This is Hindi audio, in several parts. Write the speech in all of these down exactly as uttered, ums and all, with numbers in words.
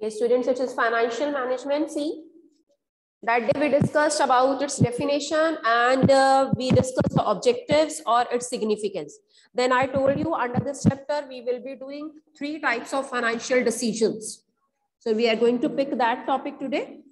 Okay, students, it is financial management. See, that day we discussed about its definition and uh, we discussed the objectives or its significance. Then I told you under this chapter, we will be doing three types of financial decisions. So we are going to pick that topic today.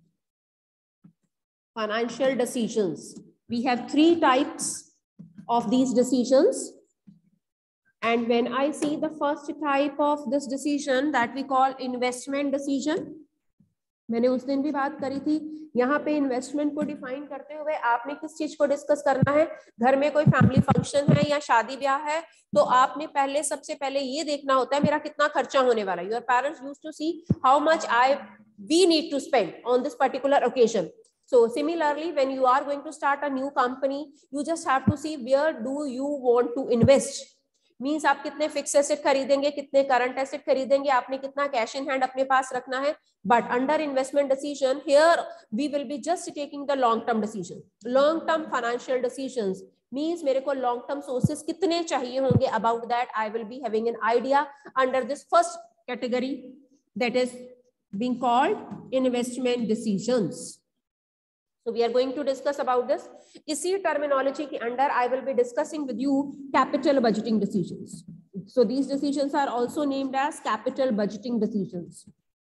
Financial decisions. We have three types of these decisions. And when I see the first type of this decision that we call investment decision, मैंने उस दिन भी बात करी थी, यहाँ पे इन्वेस्टमेंट को डिफाइन करते हुए आपने किस चीज को डिस्कस करना है. घर में कोई फैमिली फंक्शन है या शादी ब्याह है तो आपने पहले सबसे पहले ये देखना होता है मेरा कितना खर्चा होने वाला है. Your parents used to see how much I we need to spend on this particular occasion. So similarly, when you are going to start a new company, you just have to see where do you want to invest. Means आप कितने फिक्स एसेट खरीदेंगे, कितने करंट एसेट खरीदेंगे, आपने कितना कैश इन हैंड अपने पास रखना है. But under investment decision here we will be just taking the long term decision. Long term financial decisions means मेरे को लॉन्ग टर्म सोर्सेस कितने चाहिए होंगे. About that I will be having an idea under this first category that is being called investment decisions. So we are going to discuss about this. इसी terminology के under I will be discussing with you capital budgeting decisions. So these decisions are also named as capital budgeting decisions.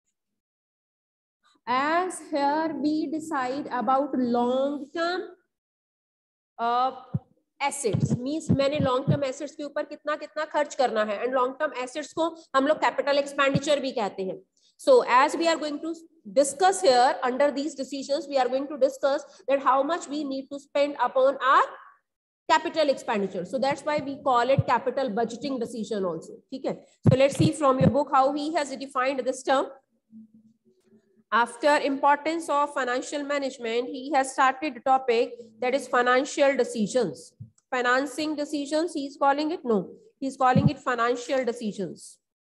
As here we decide about long term uh, assets. Means मैंने long term assets के ऊपर कितना कितना खर्च करना है. And long term assets को हम लोग capital expenditure भी कहते हैं. So as we are going to discuss here under these decisions, we are going to discuss that how much we need to spend upon our capital expenditure. So that's why we call it capital budgeting decision also. Okay. So let's see from your book how he has defined this term. After importance of financial management, he has started the topic that is financial decisions. Financing decisions, he is calling it? No, he is calling it financial decisions.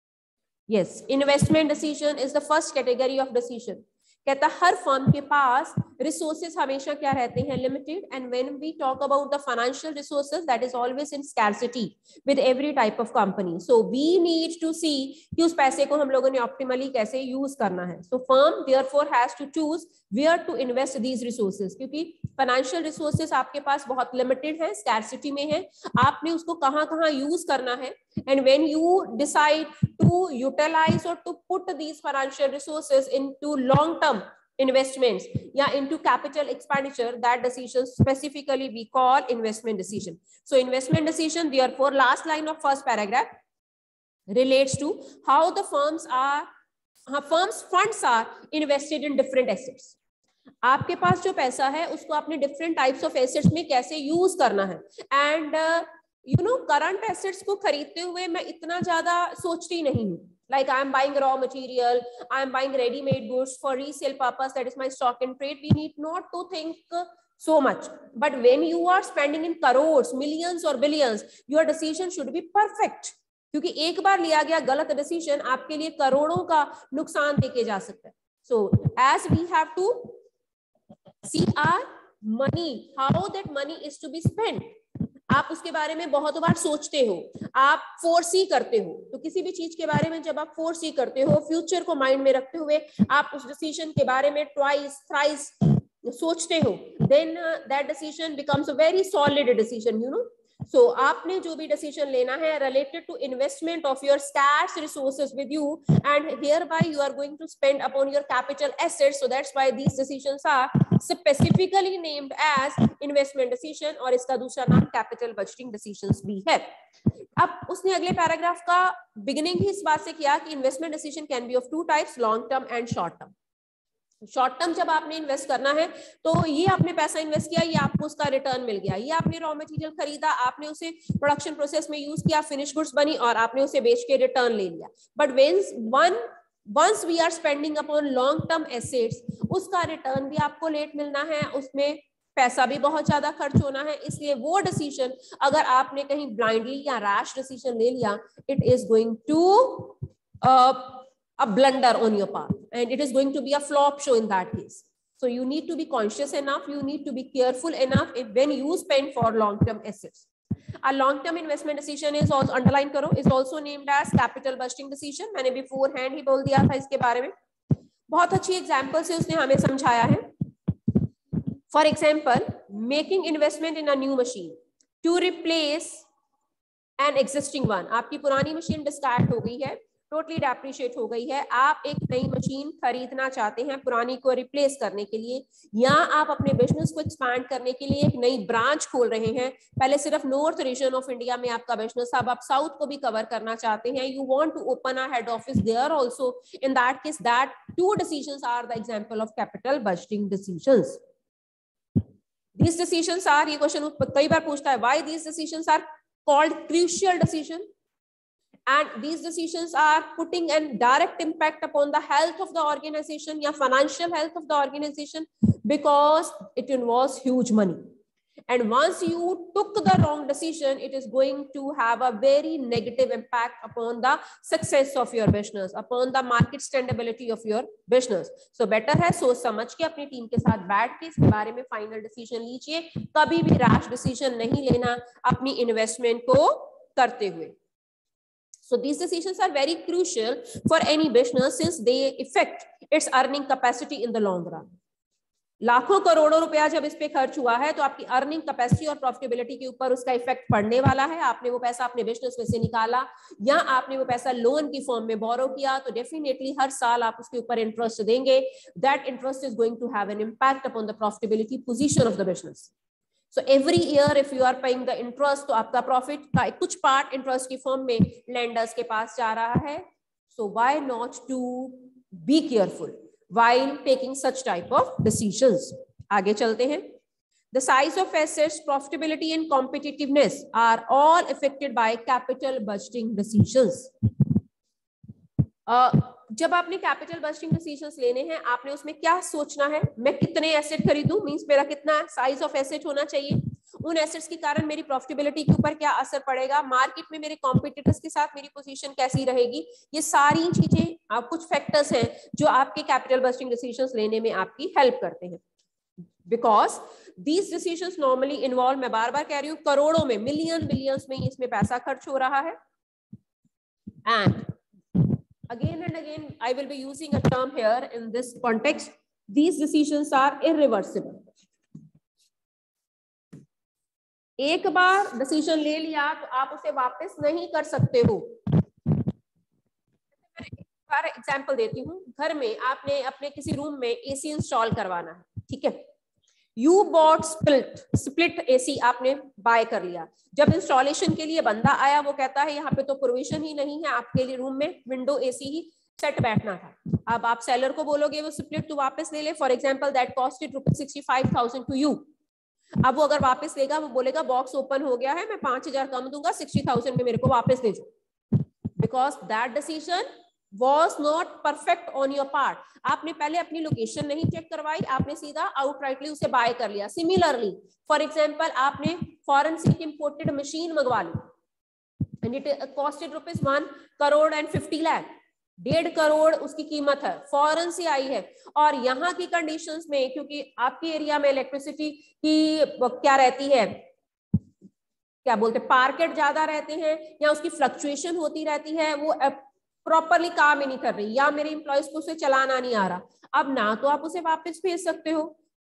Yes, investment decision is the first category of decision. कहता हर फर्म के पास रिसोर्सेज हमेशा क्या रहते हैं, limited. And when we talk about the financial resources that is always in scarcity with every type of company. So we need to see कि उस पैसे को हम लोगों ने ऑप्टिमली कैसे यूज करना है. So firm therefore has to choose where to invest these resources. क्योंकि फाइनेंशियल रिसोर्सेज आपके पास बहुत लिमिटेड है, स्कैर्सिटी में है, आपने उसको कहाँ कहाँ यूज करना है. And when you decide to utilize or to put these financial resources into long-term investments, yeah, into capital expenditure, that decision specifically we call investment decision. So investment decision, therefore, last line of first paragraph relates to how the firms are, how firms funds are invested in different assets. आपके पास जो पैसा है उसको आपने different types of assets में कैसे use करना है. And uh, you know current assets को खरीदते हुए मैं इतना ज्यादा सोचती नहीं हूँ. Like I am buying raw material, I am buying readymade goods for resale purpose, that is my stock and trade. We need not to think so much. But when you are spending in crores, millions or billions, your decision should be perfect. क्योंकि एक बार लिया गया गलत डिसीजन आपके लिए करोड़ों का नुकसान देके जा सकता है. So as we have to see our money, how that money is to be spent. आप उसके बारे में बहुत बार सोचते हो, आप फोरसी करते हो. तो किसी भी चीज के बारे में जब आप फोरसी करते हो, फ्यूचर को माइंड में रखते हुए आप उस डिसीजन के बारे में ट्वाइस थ्राइस सोचते हो, then that decision becomes a very solid decision, you know. So आपने जो भी डिसीजन लेना है related to investment of your scarce resources with you, and hereby you are going to spend upon your capital assets. So that's why these decisions are specifically named as investment decision, और इसका दूसरा नाम कैपिटल बजटिंग डिसीजंस भी है. अब उसने अगले पैराग्राफ का बिगिनिंग ही इस बात से किया कि investment decision can be of two types, long term and short term. Short term जब आपने इन्वेस्ट करना है तो ये आपने पैसा इन्वेस्ट किया, ये आपको उसका रिटर्न मिल गया. ये आपने रॉ मटेरियल खरीदा, आपने उसे प्रोडक्शन प्रोसेस में यूज किया, फिनिश गुड्स बनी और आपने उसे बेच के रिटर्न ले लिया. But when one once we are spending upon long term assets, उसका रिटर्न भी आपको लेट मिलना है, उसमें पैसा भी बहुत ज्यादा खर्च होना है. इसलिए वो डिसीजन अगर आपने कहीं ब्लाइंडली या रैश डिसीजन ले लिया, it is going to a blunder on your part, and it is going to be a flop show in that case. So you need to be conscious enough, you need to be careful enough if when you spend for long term assets. A long term investment decision is also, underline करो, is also named as capital busting decision. मैंने beforehand ही बोल दिया था इसके बारे में. बहुत अच्छी एग्जाम्पल से उसने हमें समझाया है. For example, making investment in a new machine to replace an existing one. आपकी पुरानी मशीन डिस्कार्ड हो गई है, टोटली डेप्रिशिएट हो गई है, आप एक नई मशीन खरीदना चाहते हैं पुरानी को रिप्लेस करने के लिए, या आप अपने बिजनेस को एक्सपैंड करने के लिए एक नई ब्रांच खोल रहे हैं. पहले सिर्फ नॉर्थ रीजन ऑफ इंडिया में आपका बिजनेस, अब आप साउथ को भी कवर करना चाहते हैं. You want to open a head office there also. In that case that two decisions are the example of capital budgeting decisions. These decisions are, ये क्वेश्चन कई बार पूछता है, why these decisions are called crucial decision, and these decisions are putting a direct impact upon the health of the organization या financial health of the organization, because it involves huge money, and once you took the wrong decision, it is going to have a very negative impact upon the success of your business, upon the market standability of your business. So better है सोच समझ के अपनी टीम के साथ बैठ के इसके बारे में फाइनल डिसीजन लीजिए. कभी भी रैश डिसीजन नहीं लेना अपनी इन्वेस्टमेंट को करते हुए. So these decisions are very crucial for any business since they affect its earning capacity in the long run. लाखों करोड़ों रुपया जब इस पे खर्च हुआ है तो आपकी अर्निंग कैपेसिटी और प्रॉफिटेबिलिटी के ऊपर उसका इफेक्ट पड़ने वाला है. आपने वो पैसा अपने बिजनेस में से निकाला या आपने वो पैसा लोन की फॉर्म में बोरो किया, तो डेफिनेटली हर साल आप उसके ऊपर इंटरेस्ट देंगे. That interest is going to have an impact upon the profitability position of the business. So every year if you are paying the interest, तो आपका प्रॉफिट का कुछ पार्ट इंटरेस्ट की फॉर्म में लेंडर्स के पास जा रहा है. So why not to be careful while taking such type of decisions. आगे चलते हैं. The size of assets, profitability and competitiveness are all affected by capital budgeting decisions. uh, जब आपने कैपिटल बजटिंग डिसीजंस लेने हैं, आपने उसमें क्या सोचना है, मैं कितने एसेट खरीदूं, मींस मेरा कितना साइज ऑफ एसेट होना चाहिए, उन एसेट्स के कारण मेरी प्रॉफिटेबिलिटी के ऊपर क्या असर पड़ेगा, मार्केट में मेरे कॉम्पिटिटर्स के साथ मेरी पोजीशन कैसी रहेगी. ये सारी चीजें आप कुछ फैक्टर्स हैं जो आपके कैपिटल बजटिंग डिसीजंस लेने में आपकी हेल्प करते हैं. Because these decisions normally involve, मैं बार बार कह रही हूँ, करोड़ों में, मिलियन बिलियंस में इसमें पैसा खर्च हो रहा है. And again and again I will be using a term here in this context, these decisions are irreversible. एक बार डिसीजन ले लिया तो आप उसे वापस नहीं कर सकते हो. मैं एग्जांपल देती हूँ. घर में आपने अपने किसी रूम में एसी इंस्टॉल करवाना है, ठीक है. You bought split split AC आपने बाय कर लिया. जब इंस्टॉलेशन के लिए बंदा आया, वो कहता है यहाँ पे तो प्रोविजन ही नहीं है, आपके लिए रूम में विंडो एसी ही सेट बैठना था. अब आप सेलर को बोलोगे वो स्प्लिट तो वापस ले ले. For example that costed rupees sixty five thousand to you. अब वो अगर वापस लेगा, वो बोलेगा बॉक्स ओपन हो गया है, मैं पांच हजार कम दूंगा, सिक्सटी थाउजेंड में मेरे को वापस ले जाओ. Because that decision was not perfect on your part. आपने पहले अपनी लोकेशन नहीं चेक करवाई, आपने सीधा आउटराइटली उसे बाय कर लिया. सिमिलरली फॉर एग्जांपल, आपने फॉरेन से इंपोर्टेड मशीन मंगवा ली and it costed rupees one crore and fifty lakh. डेढ़ करोड़ उसकी कीमत है, फॉरेन से आई है. और यहाँ की कंडीशंस में, क्योंकि आपके एरिया में इलेक्ट्रिसिटी की क्या रहती है, क्या बोलते हैं, मार्केट ज्यादा रहते हैं या उसकी फ्लक्चुएशन होती रहती है, वो प्रॉपरली काम ही नहीं कर रही, या मेरे एम्प्लॉयज को उसे चलाना नहीं आ रहा. अब ना तो आप उसे वापस भेज सकते हो,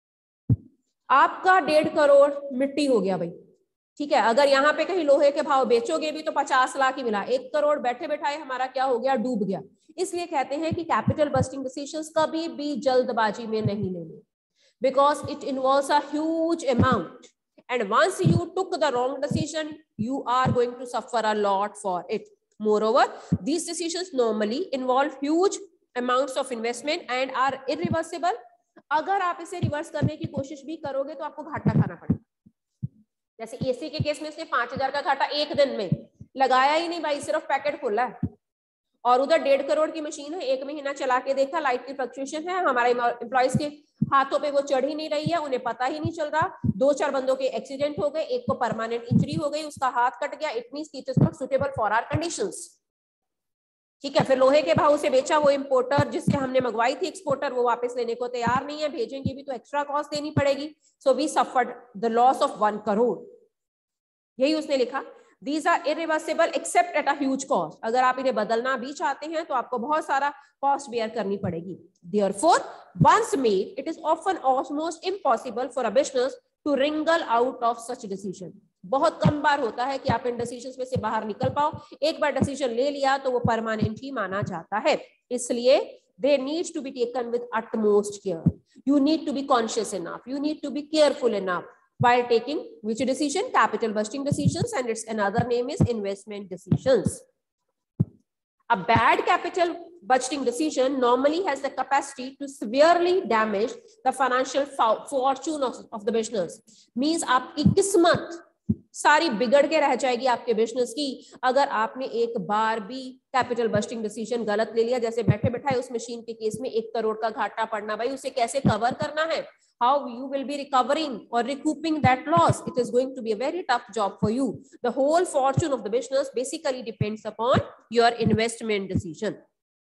आपका डेढ़ करोड़ मिट्टी हो गया भाई, ठीक है. अगर यहाँ पे कहीं लोहे के भाव बेचोगे भी तो पचास लाख ही मिला, एक करोड़ बैठे बैठाए हमारा क्या हो गया, डूब गया. इसलिए कहते हैं कि कैपिटल बस्टिंग डिसीजंस कभी भी जल्दबाजी में नहीं लेने, because it involves a huge amount, and once you took the wrong decision you are going to suffer a lot for it. Moreover, these decisions normally involve huge amounts of investment and are irreversible. अगर आप इसे रिवर्स करने की कोशिश भी करोगे तो आपको घाटा खाना पड़ेगा. जैसे एसी के केस में इसने पांच हजार का घाटा एक दिन में लगाया ही नहीं भाई, सिर्फ पैकेट खोला है, और उधर डेढ़ करोड़ की मशीन है, एक महीना चला के देखा, लाइट की फ्लक्चुएशन है, हमारे एम्प्लॉइज के हाथों पे वो चढ़ ही नहीं रही है, उन्हें पता ही नहीं चल रहा. दो चार बंदों के एक्सीडेंट हो गए, एक को परमानेंट इंजरी हो गई, उसका हाथ कट गया. It means it is not suitable for our conditions, ठीक है. फिर लोहे के भाव से बेचा, वो इंपोर्टर जिससे हमने मंगवाई थी एक्सपोर्टर, वो वापस लेने को तैयार नहीं है, भेजेंगे भी तो एक्स्ट्रा कॉस्ट देनी पड़ेगी. So we suffered the loss of one crore. यही उसने लिखा, These are irreversible except at a huge cost. अगर आप इन्हें बदलना भी चाहते हैं तो आपको बहुत सारा कॉस्ट बेयर करनी पड़ेगी. Therefore, once made, it is often almost impossible for a business to wriggle out of such decision. बहुत कम बार होता है कि आप इन डिसीजंस में से बाहर निकल पाओ. एक बार डिसीजन ले लिया तो वो परमानेंट ही माना जाता है. इसलिए they need to be taken with utmost care. You need to be conscious enough. You need to be careful enough while taking which decision? Capital busting decisions, and its another name is investment decisions. A bad capital budgeting decision normally has the capacity to severely damage the financial fortune of, of the business. Means आपकी किस्मत सारी बिगड़ के रह जाएगी आपके बिजनेस की अगर आपने एक बार भी कैपिटल बस्टिंग डिसीजन गलत ले लिया. जैसे बैठे बैठाए उस मशीन के केस में एक करोड़ का घाटा पड़ना, भाई उसे कैसे कवर करना है, how you will be recovering or recouping that loss, it is going to be a very tough job for you. The whole fortune of the business basically depends upon your investment decision.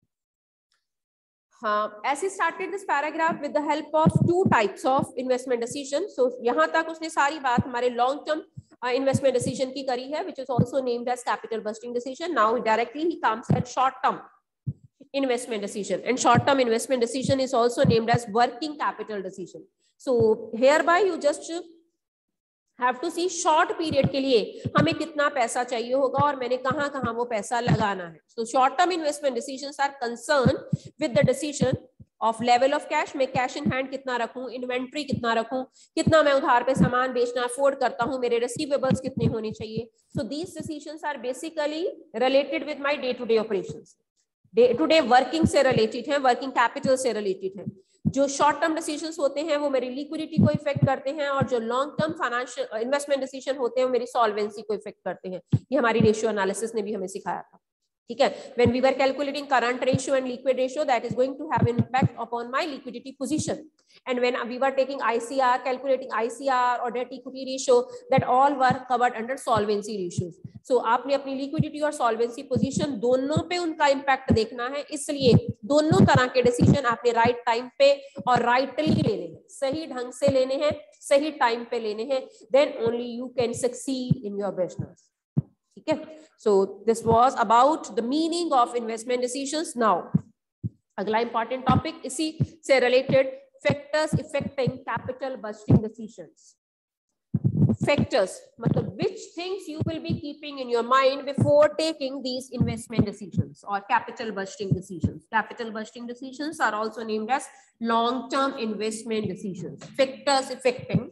Uh, as he started this paragraph with the help of two types of investment decision. So यहाँ तक उसने सारी बात हमारे long term uh, investment decision की करी है, which is also named as capital busting decision. Now directly he comes at short term investment decision, and short term investment decision is also named as working capital decision. So hereby you just have to see short period के लिए हमें कितना पैसा चाहिए होगा और मैंने कहाँ कहाँ वो पैसा लगाना है. So short term investment decisions are concerned with the decision of level of cash. मैं cash in hand कितना रखूं, inventory कितना रखूं, कितना मैं उधार पे सामान बेचना afford करता हूं, मेरे receivables कितने होने चाहिए. So these decisions are basically related with my day to day operations. Day to day working से रिलेटेड है, वर्किंग कैपिटल से रिलेटेड है. जो शॉर्ट टर्म डिसीजंस होते हैं वो मेरी लिक्विडिटी को इफेक्ट करते हैं और जो long term financial investment decision होते हैं वो मेरी सॉल्वेंसी को इफेक्ट करते हैं. ये हमारी रेशियो एनालिसिस ने भी हमें सिखाया था. ठीक है, when we were calculating current ratio and liquid ratio, that is going to have an impact upon my liquidity position. And when we were taking I C R, calculating I C R or debt equity ratio, that all were covered under solvency ratios. So आपने अपनी liquidity और solvency position दोनों पे उनका impact देखना है, इसलिए दोनों तरह के decision आपने right time पे और rightly लेने हैं, सही ढंग से लेने हैं, सही time पे लेने हैं. Then only you can succeed in your business. ठीक है. So this was about the meaning of investment decisions. Now अगला important topic इसी से related, factors affecting capital budgeting decisions. Factors मतलब which things you will be keeping in your mind before taking these investment decisions or capital budgeting decisions. Capital budgeting decisions are also named as long term investment decisions. Factors affecting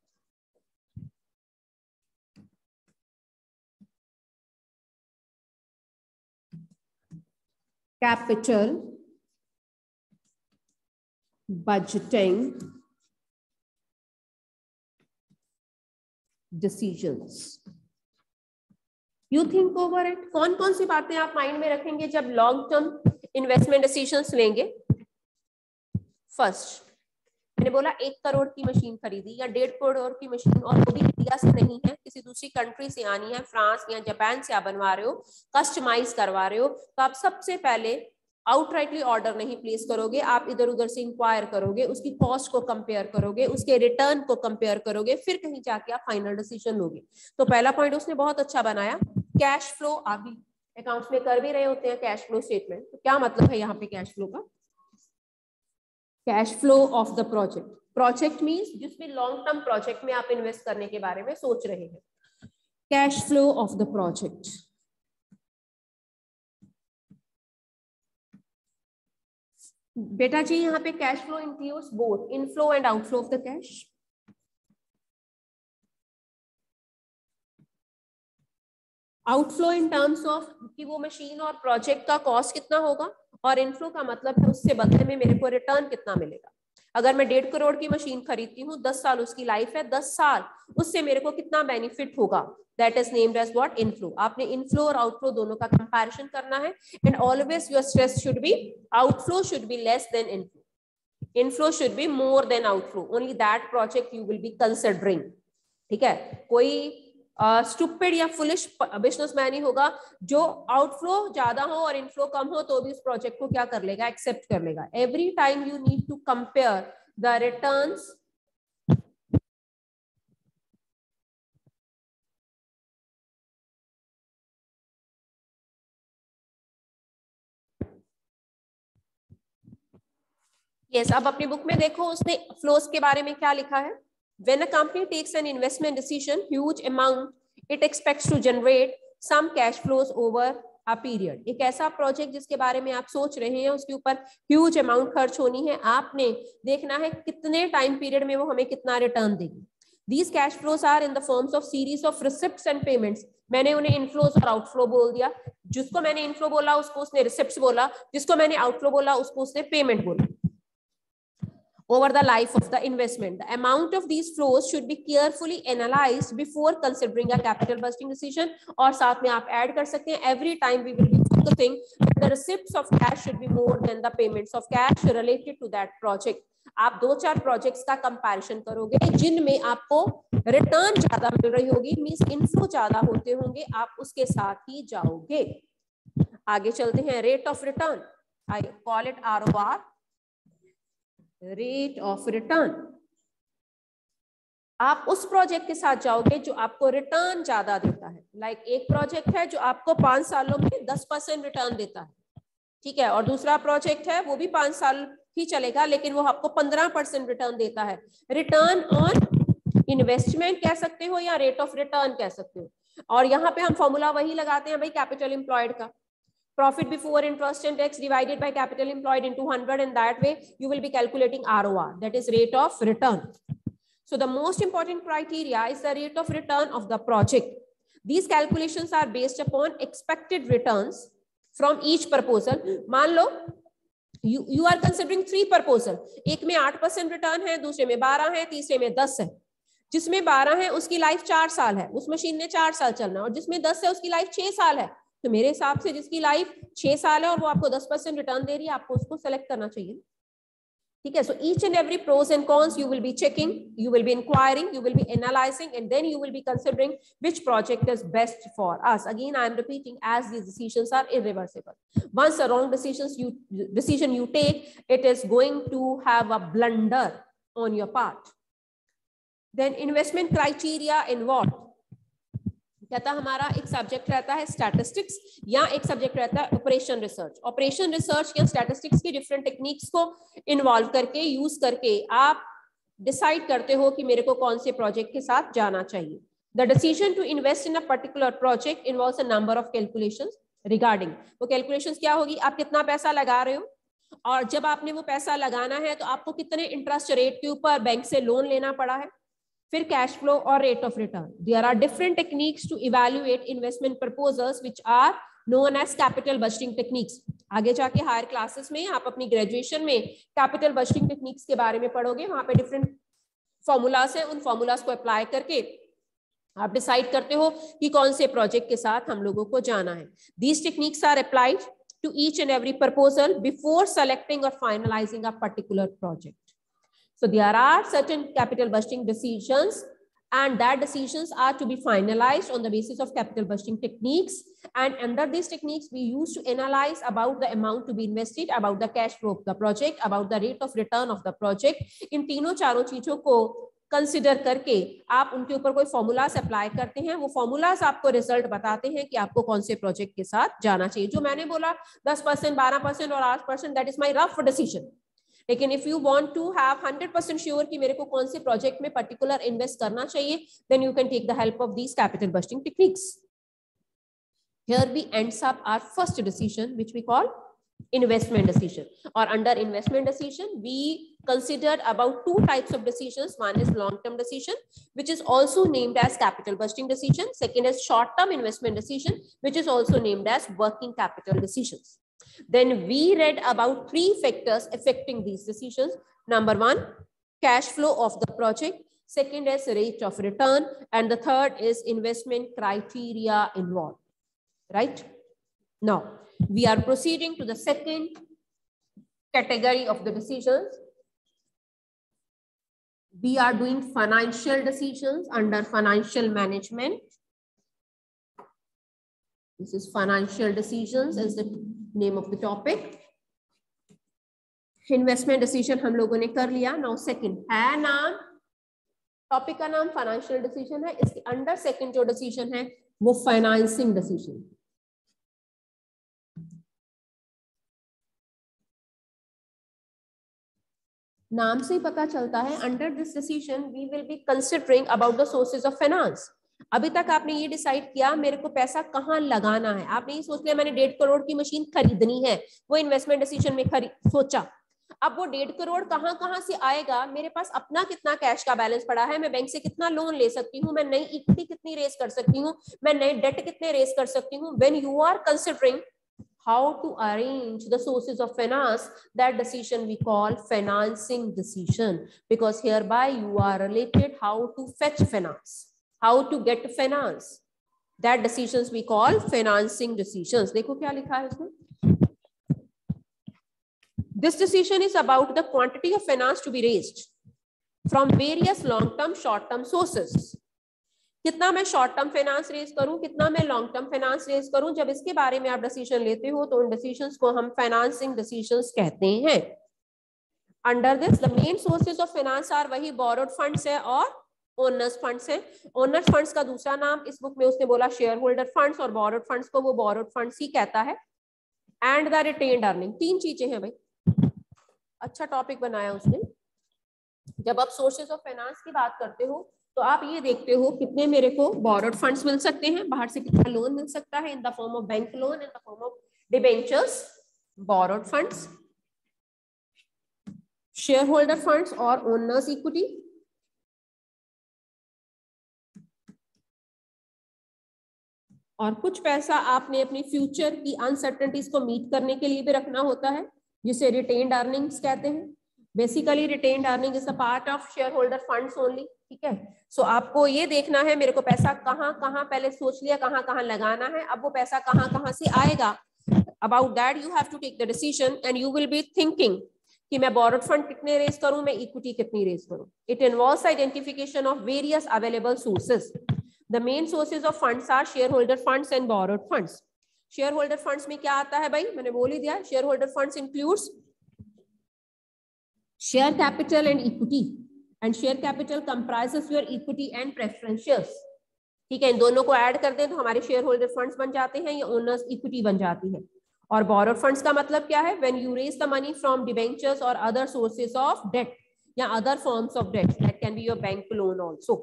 capital budgeting decisions. You think over it. कौन कौन सी बातें आप माइंड में रखेंगे जब लॉन्ग टर्म इन्वेस्टमेंट डिसीजंस लेंगे? फर्स्ट, मैंने बोला एक करोड़ की मशीन खरीदी या डेढ़ करोड़ की मशीन और वो भी इंडिया से नहीं है, किसी दूसरी कंट्री से आनी है, फ्रांस या जापान से आप बनवा रहे हो, कस्टमाइज करवा रहे हो, तो आप सबसे पहले आउटराइटली ऑर्डर नहीं प्लेस करोगे, आप इधर उधर से इंक्वायर करोगे, उसकी कॉस्ट को कंपेयर करोगे, उसके रिटर्न को कंपेयर करोगे, फिर कहीं जाके आप फाइनल डिसीजन लोगे. तो पहला पॉइंट उसने बहुत अच्छा बनाया, कैश फ्लो. आप भी अकाउंट्स में कर भी रहे होते हैं कैश फ्लो स्टेटमेंट, तो क्या मतलब है यहाँ पे कैश फ्लो का? Cash flow of the project. Project means जिसमें लॉन्ग टर्म प्रोजेक्ट में आप इन्वेस्ट करने के बारे में सोच रहे हैं. Cash flow of the project. बेटा जी यहाँ पे cash flow includes both inflow and outflow of the cash. Outflow in terms of कि वो मशीन और प्रोजेक्ट का कॉस्ट कितना होगा, और इनफ्लो का मतलब है उससे बदले में मेरे को रिटर्न कितना मिलेगा. अगर मैं डेढ़ करोड़ की मशीन खरीदती हूँ, दस साल उसकी लाइफ है, दस साल उससे मेरे को कितना बेनिफिट होगा, that is named as what? Inflow. आपने इनफ्लो और आउटफ्लो दोनों का कंपैरिजन करना है, and always your stress should be outflow should be less than inflow. Inflow should be more than outflow. Only that project you will be considering. ठीक है, कोई स्टूपिड uh, या फुलिश बिजनेसमैन ही होगा जो आउटफ्लो ज्यादा हो और इनफ्लो कम हो तो भी उस प्रोजेक्ट को क्या कर लेगा? एक्सेप्ट कर लेगा. Every time you need to compare the returns yes yes, अब अपनी बुक में देखो उसने फ्लोस के बारे में क्या लिखा है. When a company takes an investment decision, huge amount, it expects to generate some cash flows over a period. एक ऐसा प्रोजेक्ट जिसके बारे में आप सोच रहे हैं उसके ऊपर ह्यूज अमाउंट खर्च होनी है, आपने देखना है कितने टाइम पीरियड में वो हमें कितना रिटर्न देगी. These cash flows are in the forms of series of receipts and payments. मैंने उन्हें इनफ्लोज और आउटफ्लो बोल दिया. जिसको मैंने इनफ्लो बोला उसको उसने रिसिप्ट्स बोला, जिसको मैंने आउटफ्लो बोला उसको उसने पेमेंट बोला. Over the life of the investment, the amount of these flows should be carefully analyzed before considering a capital budgeting decision. और साथ में आप ऐड कर सकते हैं, every time we will be focusing that the receipts of cash should be more than the payments of cash related to that project. आप दो चार प्रोजेक्ट्स का कंपैरिजन करोगे जिनमें आपको रिटर्न ज्यादा मिल रही होगी, मींस इनफ्लो ज्यादा होते होंगे, आप उसके साथ ही जाओगे. आगे चलते हैं. Rate of return, I call it R O R, rate of return. आप उस प्रोजेक्ट के साथ जाओगे जो आपको रिटर्न ज्यादा देता है. लाइक like एक प्रोजेक्ट है जो आपको पांच सालों में दस परसेंट रिटर्न देता है, ठीक है, और दूसरा प्रोजेक्ट है वो भी पांच साल ही चलेगा लेकिन वो आपको पंद्रह परसेंट रिटर्न देता है. रिटर्न ऑन इन्वेस्टमेंट कह सकते हो या रेट ऑफ रिटर्न कह सकते हो. और यहाँ पे हम फॉर्मूला वही लगाते हैं भाई, कैपिटल एम्प्लॉयड का, profit before interest and tax divided by capital employed into one hundred, and that way you will be calculating R O R, that is rate of return. So the most important criteria is the rate of return of the project. These calculations are based upon expected returns from each proposal. मान लो you you are considering three proposal, एक में आठ परसेंट रिटर्न है, दूसरे में बारह है, तीसरे में दस है. जिसमें बारह है उसकी लाइफ चार साल है, उस मशीन ने चार साल चलना, और जिसमें दस है उसकी लाइफ छह साल है. तो मेरे हिसाब से जिसकी लाइफ छह साल है और वो आपको दस परसेंट रिटर्न दे रही है, आपको उसको सेलेक्ट करना चाहिए, ठीक है. So each and every pros and cons you will be checking, you will be inquiring, you will be analysing, and then you will be considering which project is best for us. Again I am repeating, as these decisions are irreversible. Once a wrong decisions you decision you take, it is going to have a blunder on your part. Then investment criteria in what? कहता हमारा एक सब्जेक्ट रहता है स्टैटिस्टिक्स या एक सब्जेक्ट रहता है ऑपरेशन रिसर्च. ऑपरेशन रिसर्च या स्टैटिस्टिक्स की डिफरेंट टेक्निक्स को इन्वॉल्व करके, यूज करके आप डिसाइड करते हो कि मेरे को कौन से प्रोजेक्ट के साथ जाना चाहिए. The decision to invest in a particular project involves a number of calculations regarding. वो कैलकुलेशंस क्या होगी, आप कितना पैसा लगा रहे हो, और जब आपने वो पैसा लगाना है तो आपको कितने इंटरेस्ट रेट के ऊपर बैंक से लोन लेना पड़ा है, फिर कैश फ्लो और rate of return. There are different techniques to evaluate investment proposals which are known as capital budgeting techniques. आगे जाके हायर क्लासेस में आप अपनी ग्रेजुएशन में कैपिटल बजटिंग टेक्निक्स के बारे में पढ़ोगे. वहां पे डिफरेंट फॉर्मूलाज हैं, उन फॉर्मूलाज को अप्लाई करके आप डिसाइड करते हो कि कौन से प्रोजेक्ट के साथ हम लोगों को जाना है. These techniques are applied to each and every proposal before selecting और finalising a particular project. So there are certain capital budgeting decisions, and that decisions are to be finalized on the basis of capital budgeting techniques. And under these techniques, we use to analyze about the amount to be invested, about the cash flow of the project, about the rate of return of the project. इन तीनों चारों चीजों को कंसिडर करके आप उनके ऊपर कोई फॉर्मूलाज अप्लाई करते हैं. वो फॉर्मूलाज आपको रिजल्ट बताते हैं कि आपको कौन से प्रोजेक्ट के साथ जाना चाहिए. जो मैंने बोला दस परसेंट, बारह परसेंट और आठ percent, that is my rough decision. लेकिन if you want to have hundred percent sure कि मेरे को कौन से प्रोजेक्ट में पर्टिकुलर इन्वेस्ट करना चाहिए, then you can take the help of these capital budgeting techniques. Here we ends up our first decision which we call investment decision. Or under investment decision we considered about two types of decisions. One is long term decision, which is also named as capital budgeting decision. Second is short term investment decision, which is also named as working capital decisions. Then we read about three factors affecting these decisions. Number one, cash flow of the project. Second is rate of return, and the third is investment criteria involved. Right? Now we are proceeding to the second category of the decisions. We are doing financial decisions under financial management. This is financial decisions is the name of the topic. Investment decision हम लोगों ने कर लिया. Now second है नाम, टॉपिक का नाम फाइनेंशियल डिसीजन है. इसके अंडर सेकंड जो डिसीजन है वो फाइनेंसिंग डिसीजन. नाम से ही पता चलता है, under this decision we will be considering about the sources of finance. अभी तक आपने ये डिसाइड किया मेरे को पैसा कहाँ लगाना है, आपने ये सोच लिया मैंने डेढ़ करोड़ की मशीन खरीदनी है, वो इन्वेस्टमेंट डिसीजन में खरीद सोचा। अब वो डेढ़ करोड़ कहाँ कहाँ से आएगा, मेरे पास अपना कितना कैश का बैलेंस पड़ा है, मैं बैंक से कितना लोन ले सकती हूँ, मैं नई इक्विटी कितनी रेज कर सकती हूँ, मैं नए डेट कितने रेज कर सकती हूँ। When you are considering how to arrange the sources of finance, that decision we call financing decision, because hereby you are related how to fetch finance, how to get finance, that decisions we call financing decisions. देखो क्या लिखा है इसमें, this decision is about the quantity of finance to be raised from various long term short term sources. कितना मैं शॉर्ट टर्म फाइनेंस रेज करूं, कितना मैं लॉन्ग टर्म फाइनेंस रेज करूं, जब इसके बारे में आप डिसीजन लेते हो तो उन डिसीजंस को हम फाइनेंसिंग डिसीजंस कहते हैं। Under this the main sources of finance are वही बोरोड फंड्स है और ओनर्स फंड्स है। ओनर्स फंड्स का दूसरा नाम इस बुक में उसने बोला शेयर होल्डर फंड्स, और बोरोड फंड्स को वो बोरोड फंड्स ही कहता है। एंड द रिटेन्ड अर्निंग, तीन चीजें हैं भाई, अच्छा टॉपिक बनाया उसने। जब आप सोर्सेज ऑफ फाइनेंस की बात करते हो तो आप ये देखते हो कितने मेरे को बोरोड फंड्स मिल सकते हैं, बाहर से कितना लोन मिल सकता है in the form of bank loan, in the form of debentures, borrowed funds, share holder funds और ओनर्स इक्विटी। और कुछ पैसा आपने अपनी फ्यूचर की अनसर्टेनिटीज को मीट करने के लिए भी रखना होता है, जिसे रिटेन्ड अर्निंग्स कहते हैं। Basically retained earning is a part of share holder funds only, ठीक है। सो so, आपको ये देखना है मेरे को पैसा कहाँ कहाँ, पहले सोच लिया कहाँ कहाँ लगाना है, अब वो पैसा कहाँ कहाँ से आएगा। About that you have to take the decision and you will be thinking कि मैं बोरोड फंड कितने रेज करूं, मैं इक्विटी कितनी रेज करूं। It involves identification of various available sources. The main sources of funds are share holder funds and borrowed funds. Share holder funds में क्या आता है भाई, मैंने बोल ही दिया, share holder funds includes share capital and equity, and share capital comprises your equity and preferentials, ठीक है। इन दोनों को ऐड कर दें तो हमारे शेयर होल्डर फंड्स बन जाते हैं, या ओनर्स इक्विटी बन जाती है। और बोरोड फंड्स का मतलब क्या है, when you raise the money from debentures और अदर सोर्सेज ऑफ डेट या other forms of debt, that can be your bank loan also.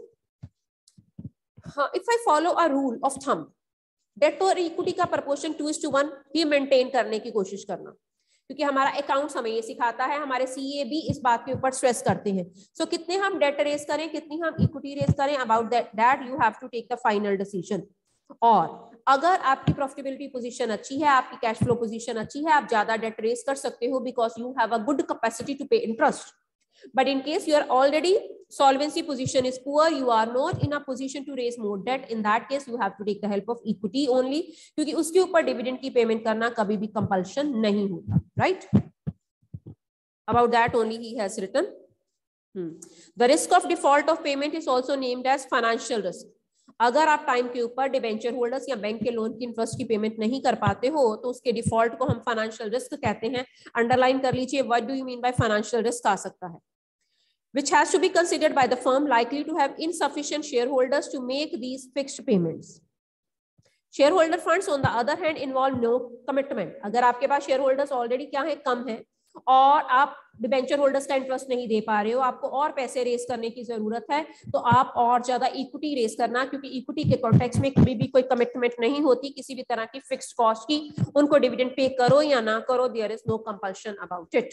If I follow a rule of thumb, debt और इक्विटी का proportion two is to one ही मेंटेन करने की कोशिश करना, क्योंकि हमारा अकाउंट्स हमें ये सिखाता है, हमारे सीए भी इस बात के ऊपर स्ट्रेस करते हैं। सो so, कितने हम डेट रेज करें, कितनी हम इक्विटी रेज करें, about that that you have to take the final decision. और अगर आपकी प्रॉफिटेबिलिटी पोजीशन अच्छी है, आपकी कैश फ्लो पोजीशन अच्छी है, आप ज्यादा डेट रेज कर सकते हो because you have a good capacity to pay interest. But in case you are already solvency position is poor, you are not in a position to raise more debt. In that case, you have to take the help of equity only, क्योंकि उसके ऊपर डिविडेंड की पेमेंट करना कभी भी कंपल्शन नहीं होता, right? About that only he has written. Hmm. The risk of default of payment is also named as financial risk. अगर आप टाइम के ऊपर डिबेंचर होल्डर्स या बैंक के लोन की इंटरेस्ट की पेमेंट नहीं कर पाते हो तो उसके डिफॉल्ट को हम फाइनेंशियल रिस्क कहते हैं। अंडरलाइन कर लीजिए, what do you mean by financial risk आ सकता है, which has to be considered by the firm likely to have insufficient shareholders to make these fixed payments. Shareholder funds on the other hand involve no commitment. अगर आपके पास shareholders already क्या है, कम है, और आप डिबेंचर होल्डर्स का इंटरेस्ट नहीं दे पा रहे हो, आपको और पैसे रेस करने की जरूरत है, तो आप और ज्यादा इक्विटी रेस करना, क्योंकि इक्विटी के कॉन्टेक्स्ट में कभी भी कोई कमिटमेंट नहीं होती किसी भी तरह की फिक्स्ड कॉस्ट की, उनको डिविडेंड पे करो या ना करो, there is no compulsion about it.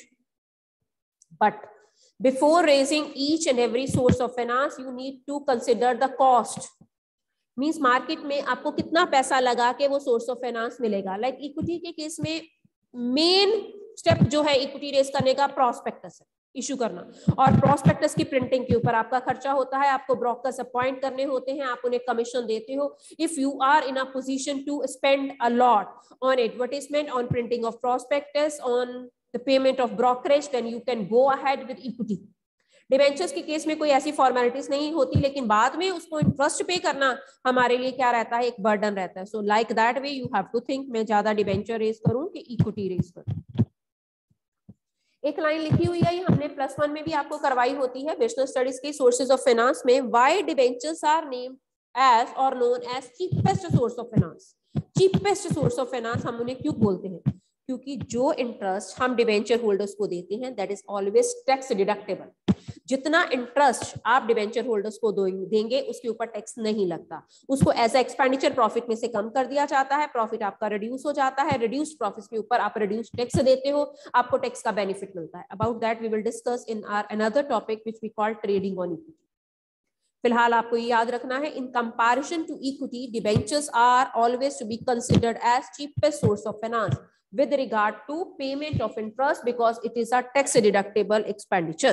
But before raising each and every source of finance, you need to consider the cost. Means market में आपको कितना पैसा लगा के वो source of finance मिलेगा। Like equity के केस में main step जो है equity raise करने का prospectus है, issue करना, और prospectus की printing के ऊपर आपका खर्चा होता है, आपको brokers appoint करने होते हैं, आप उन्हें commission देते हो। If you are in a position to spend a lot on advertisement, on printing of prospectus, on the payment of brokerage, then you can go ahead with equity. Debentures के केस में कोई ऐसी फॉर्मेलिटीज नहीं होती, लेकिन बाद में उसको इंटरेस्ट पे करना हमारे लिए क्या रहता है, एक बर्डन रहता है। So like that way you have to think, मैं ज्यादा डिबेंचर रेज करूं कि इक्विटी रेज करूं। एक लाइन लिखी हुई है, ये हमने प्लस वन में भी आपको करवाई होती है बिजनेस स्टडीज के सोर्सेज ऑफ फाइनेंस में। Why debentures are named as और known as cheapest source of finance. Cheapest source of finance हम उन्हें क्यों बोलते हैं, क्योंकि जो इंटरेस्ट हम डिबेंचर होल्डर्स को देते हैं that is always tax deductible. जितना इंटरेस्ट आप डिबेंचर होल्डर्स को देंगे उसके ऊपर टैक्स नहीं लगता, उसको एज ए एक्सपेंडिचर प्रॉफिट में से कम कर दिया जाता है, प्रॉफिट आपका रिड्यूस हो जाता है, रिड्यूस्ड प्रॉफिट के ऊपर आप रिड्यूस टैक्स देते हो, आपको टैक्स का बेनिफिट मिलता है। About that we will discuss in our another topic which we call trading on equity. फिलहाल आपको ये याद रखना है, in comparison to equity debentures are always to be considered as cheapest source of finance with regard to payment of interest because it is a tax deductible expenditure.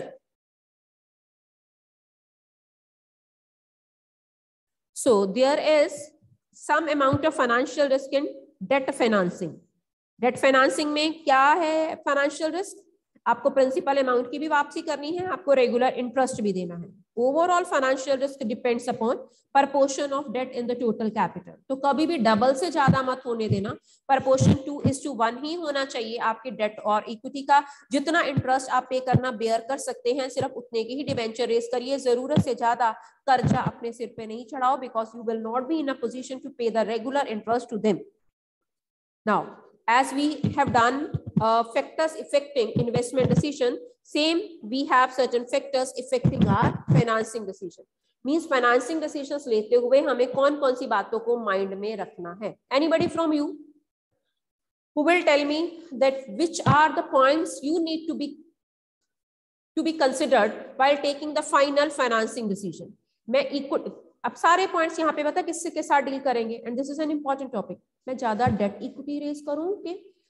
So there is some amount of financial risk in debt financing. Debt financing में क्या है financial risk? आपको प्रिंसिपल अमाउंट की भी वापसी करनी है, आपको रेगुलर इंटरेस्ट भी देना है। Overall financial risk depends upon proportion of debt in the total capital. तो कभी भी डबल से ज्यादा मत होने देना, proportion two is to one ही होना चाहिए आपके डेट और इक्विटी का। जितना इंटरेस्ट आप पे करना बेयर कर सकते हैं सिर्फ उतने की ही डिबेंचर रेज करिए, जरूरत से ज्यादा कर्जा अपने सिर पे नहीं चढ़ाओ because you will not be in a position to pay the regular interest to them. Now as we have done uh, factors affecting investment decision, same we have certain factors affecting our financing decision. Means financing decisions लेते हुए हमें कौन कौन सी बातों को माइंड में रखना है? Anybody from you who will tell me that which are the points you need to be to be considered while taking the final financing decision? मैं इक्विटी, अब सारे पॉइंट्स यहाँ पे बता किससे के साथ डील करेंगे and this is an important topic. मैं ज्यादा डेट इक्विटी रेज करूं कि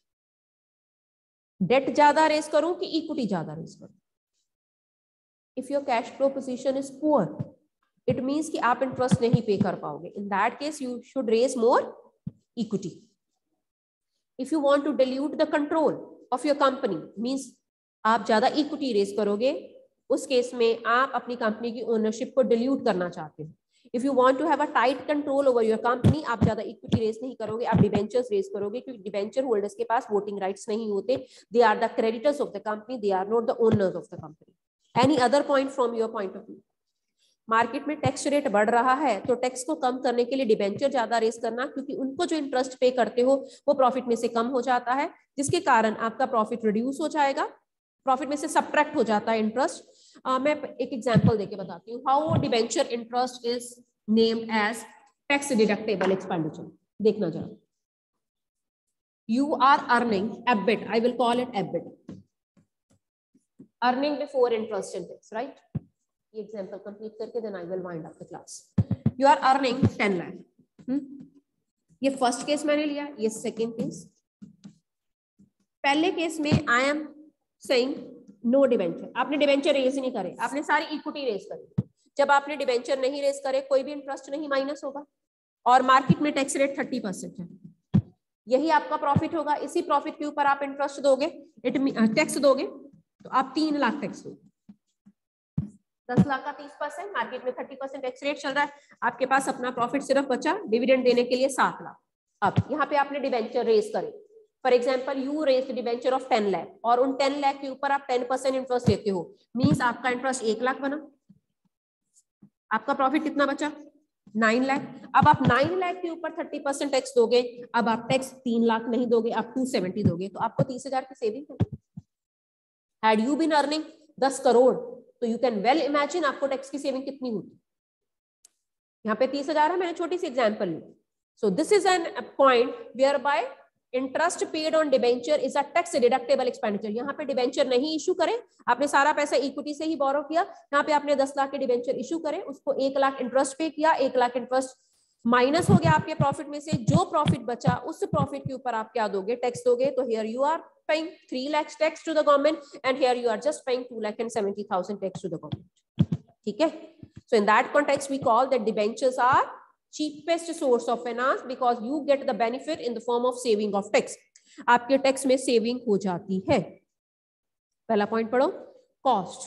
डेट ज्यादा रेज करूं कि इक्विटी ज्यादा रेज करूं? If your cash flow position is poor it means कि आप इंटरेस्ट नहीं पे कर पाओगे, in that case you should raise more equity. If you want to dilute the control of your company means आप ज्यादा इक्विटी रेज करोगे, उस केस में आप अपनी कंपनी की ओनरशिप को डिल्यूट करना चाहते हो। If you want to have a tight control over your company, आप ज्यादा इक्विटी रेज नहीं करोगे, आप डिबेंचर्स रेज करोगे क्योंकि डिबेंचर होल्डर्स के पास वोटिंग राइट्स नहीं होते, they are the creditors of the company, they are not the owners of the company. Any other point from your point of view? Market में टैक्स रेट बढ़ रहा है तो टैक्स को कम करने के लिए डिबेंचर ज्यादा रेज करना, क्योंकि उनको जो इंटरेस्ट पे करते हो वो प्रॉफिट में से कम हो जाता है, जिसके कारण आपका प्रॉफिट रिड्यूस हो जाएगा, प्रॉफिट में से सब्ट्रैक्ट हो जाता है इंटरेस्ट। uh, मैं एक एग्जांपल देके बताती हूँ how debenture interest is named as tax deductible expenditure. देखना जरा, you are earning EBIT, I will call it EBIT, earning before interest and tax, right? ये एग्जांपल कंप्लीट करके then I will wind up the class. You are earning ten lakh, ये फर्स्ट केस मैंने लिया, ये सेकेंड केस। पहले केस में I am saying no debenture, आपने डिबेंचर रेज नहीं करे, आपने सारी इक्विटी रेज करी। जब आपने डिबेंचर नहीं रेज करे कोई भी इंटरेस्ट नहीं माइनस होगा और मार्केट में टैक्स रेट थर्टी परसेंट है, यही आपका प्रॉफिट होगा। इसी प्रॉफिट के ऊपर आप इंटरेस्ट दोगे, इट टैक्स दोगे, तो आप तीन लाख टैक्स दोगे। दस लाख का तीस परसेंट, मार्केट में थर्टी परसेंट टैक्स रेट चल रहा है, आपके पास अपना प्रॉफिट सिर्फ बचा डिविडेंड देने के लिए सात लाख। अब यहाँ पे आपने डिबेंचर रेज करे, for example you raise debenture of ten lakh और उन टेन लाख के ऊपर आप टेन परसेंट इंटरेस्ट देते हो, मींस आपका इंटरेस्ट एक लाख बना, आपका प्रॉफिट कितना बचा? नाइन लाख। अब आप नाइन लाख के ऊपर थर्टी परसेंट टैक्स दोगे, अब आप टैक्स तीन लाख नहीं दोगे, आप टू सेवेंटी दोगे, तो आपको तीस हजार की सेविंग होगी। हैड यू बीन अर्निंग दस करोड़ तो यू कैन वेल इमेजिन आपको टैक्स की सेविंग कितनी होती। यहाँ पे तीस हजार है, मैंने छोटी सी एग्जाम्पल ली। So this is an point whereby interest paid on debenture is a tax deductible expenditure. यहाँ पे डिबेंचर नहीं इशू करे, आपने सारा पैसा इक्विटी से ही बोरो किया, यहाँ पे आपने दस लाख के डिबेंचर इशू करे, उसको एक लाख इंटरेस्ट पे किया, एक लाख इंटरेस्ट माइनस हो गया आपके प्रॉफिट में से, जो प्रॉफिट बचा उस प्रॉफिट के ऊपर आप क्या दोगे? टैक्स दोगे। तो here you are paying three lakhs tax to the government and here you are just paying two lakh and seventy thousand tax to the government. ठीक है, so in that context we call that debentures are cheapest source of finance because you get the benefit in the form of saving of tax. आपके टैक्स में सेविंग हो जाती है। पहला पॉइंट पढ़ो, कॉस्ट।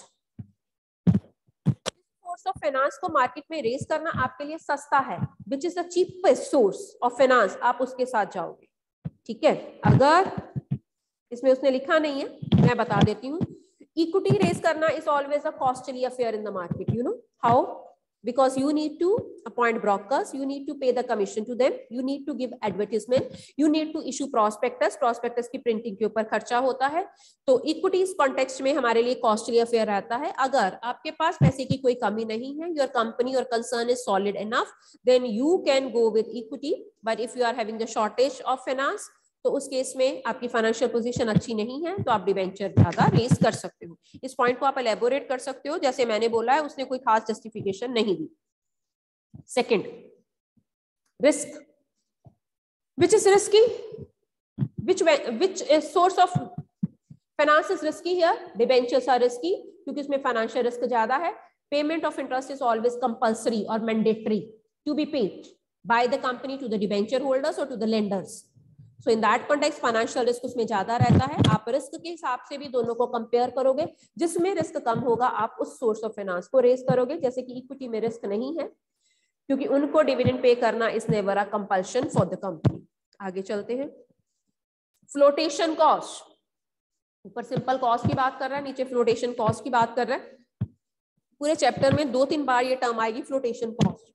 सोर्स ऑफ फाइनेंस को मार्केट में रेज करना आपके लिए सस्ता है, which is the cheapest source of finance, आप उसके साथ जाओगे। ठीक है, अगर इसमें उसने लिखा नहीं है मैं बता देती हूँ, इक्विटी रेज करना is always a costly affair in the market. You know how? Because you need to appoint brokers, you need to pay the commission to them, you need to give advertisement, you need to issue prospectus, prospectus की printing के ऊपर खर्चा होता है। तो इक्विटीज कॉन्टेक्स्ट में हमारे लिए कॉस्टली अफेयर रहता है। अगर आपके पास पैसे की कोई कमी नहीं है, योर कंपनी और concern is solid enough, then you can go with equity. But if you are having the shortage of finance, तो उस केस में आपकी फाइनेंशियल पोजीशन अच्छी नहीं है, तो आप डिवेंचर ज्यादा रेज कर सकते हो। इस पॉइंट को आप एलेबोरेट कर सकते हो, जैसे मैंने बोला है उसने कोई खास जस्टिफिकेशन नहीं दी। Second, risk. Which is risky, which which source of finance is risky here? Debentures are risky क्योंकि इसमें फाइनेंशियल रिस्क ज्यादा है। Payment of interest is always compulsory और mandatory to be paid by the company to the debenture holders और to the lenders. So in that context financial risk उसमें ज्यादा रहता है। आप रिस्क के हिसाब से भी दोनों को कंपेयर करोगे, जिसमें रिस्क कम होगा आप उस सोर्स ऑफ फाइनेंस को रेज करोगे। जैसे कि इक्विटी में रिस्क नहीं है क्योंकि उनको डिविडेंड पे करना is never a compulsion for the company. आगे चलते हैं। फ्लोटेशन कॉस्ट, ऊपर सिंपल कॉस्ट की बात कर रहा है, नीचे फ्लोटेशन कॉस्ट की बात कर रहा है। पूरे चैप्टर में दो तीन बार ये टर्म आएगी, flotation cost.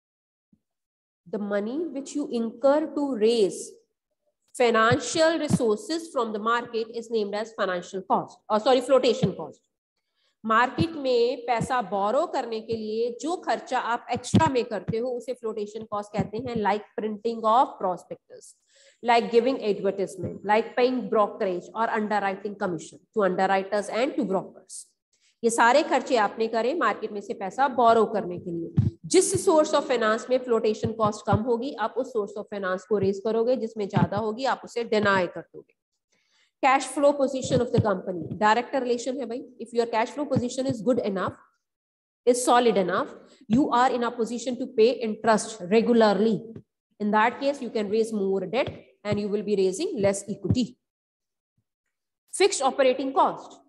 The money which you incur to raise financial resources from the market is named as financial cost or sorry flotation cost। Market में पैसा बोरो करने के लिए जो खर्चा आप एक्स्ट्रा में करते हो उसे फ्लोटेशन कॉस्ट कहते हैं। Like printing of prospectus, like giving advertisement, like paying brokerage और underwriting commission to underwriters and to brokers. ये सारे खर्चे आपने करे मार्केट में से पैसा बोरो करने के लिए। जिस सोर्स ऑफ फाइनेंस में फ्लोटेशन कॉस्ट कम होगी आप उस सोर्स ऑफ फाइनेंस को रेज करोगे, जिसमें ज्यादा होगी आप उसे डिनाई कर दोगे। Cash flow position of the company, direct relation है भाई। If your cash flow position is good enough, is solid enough, you are in a position to pay interest regularly, in that case you can raise more debt and you will be raising less equity. Fixed operating cost,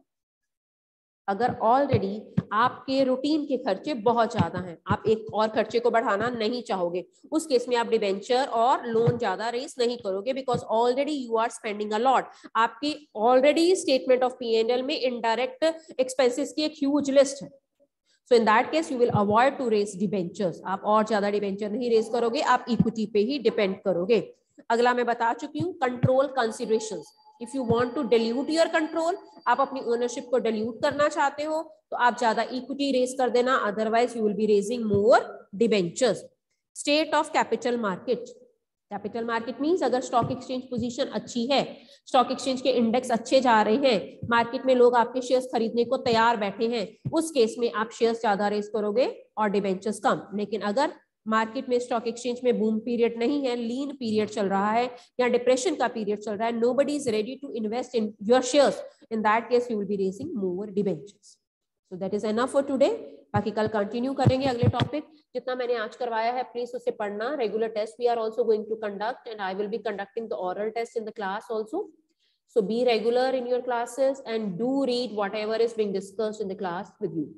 अगर ऑलरेडी आपके रूटीन के खर्चे बहुत ज्यादा हैं, आप एक और खर्चे को बढ़ाना नहीं चाहोगे, उस केस में आप डिबेंचर और लोन ज्यादा रेस नहीं करोगे because already you are spending a lot. आपकी already statement of P and L में इनडायरेक्ट एक्सपेंसेस की एक ह्यूज लिस्ट है। So in that case you will avoid to raise debentures. आप और ज्यादा डिबेंचर नहीं रेस करोगे, आप इक्विटी पे ही डिपेंड करोगे। अगला मैं बता चुकी हूँ, control considerations. If you want to dilute your control, आप अपनी ओनरशिप को डिल्यूट करना चाहते हो तो आप ज्यादा इक्विटी रेज कर देना, otherwise you will be raising more debentures. State of capital market, capital market means अगर स्टॉक एक्सचेंज पोजीशन अच्छी है, स्टॉक एक्सचेंज के इंडेक्स अच्छे जा रहे हैं, मार्केट में लोग आपके शेयर्स खरीदने को तैयार बैठे हैं, उस केस में आप शेयर्स ज्यादा रेज करोगे और डिबेंचर्स कम। लेकिन अगर मार्केट में स्टॉक एक्सचेंज में बूम पीरियड नहीं है, लीन पीरियड चल रहा है या डिप्रेशन का पीरियड चल रहा है, nobody is ready to invest in your shares, in that case you will be raising more debentures. So that is enough for today. बाकी कल कंटिन्यू करेंगे अगले टॉपिक। जितना मैंने आज करवाया है प्लीज उसे पढ़ना। Regular test we are also going to conduct and I will be conducting the oral test in the class also. So be regular in your classes and do read whatever is being discussed in the class with you.